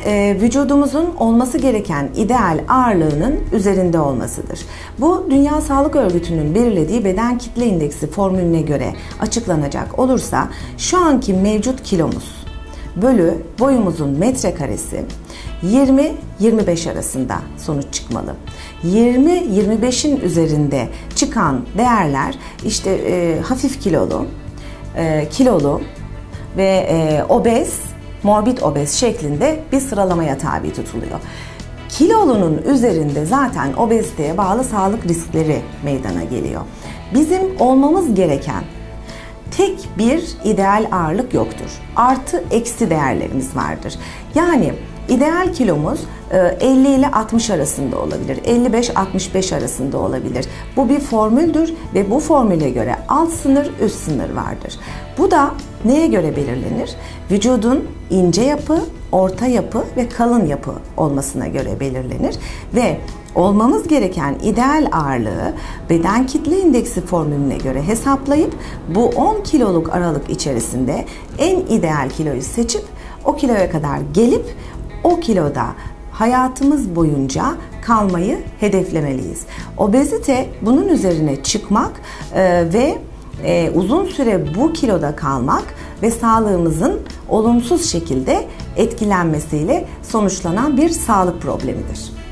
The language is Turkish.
vücudumuzun olması gereken ideal ağırlığının üzerinde olmasıdır. Bu Dünya Sağlık Örgütü'nün belirlediği beden kitle indeksi formülüne göre açıklanacak olursa şu anki mevcut kilomuz bölü boyumuzun metrekaresi 20-25 arasında sonuç çıkmalı. 20-25'in üzerinde çıkan değerler işte hafif kilolu ve obez, morbid obez şeklinde bir sıralamaya tabi tutuluyor. Kilolunun üzerinde zaten obeziteye bağlı sağlık riskleri meydana geliyor. Bizim olmamız gereken tek bir ideal ağırlık yoktur. Artı eksi değerlerimiz vardır. Yani ideal kilomuz 50 ile 60 arasında olabilir. 55-65 arasında olabilir. Bu bir formüldür ve bu formüle göre alt sınır, üst sınır vardır. Bu da neye göre belirlenir? Vücudun ince yapı, orta yapı ve kalın yapı olmasına göre belirlenir ve olmamız gereken ideal ağırlığı beden kitle indeksi formülüne göre hesaplayıp bu 10 kiloluk aralık içerisinde en ideal kiloyu seçip o kiloya kadar gelip o kiloda hayatımız boyunca kalmayı hedeflemeliyiz. Obezite bunun üzerine çıkmak ve uzun süre bu kiloda kalmak ve sağlığımızın olumsuz şekilde etkilenmesiyle sonuçlanan bir sağlık problemidir.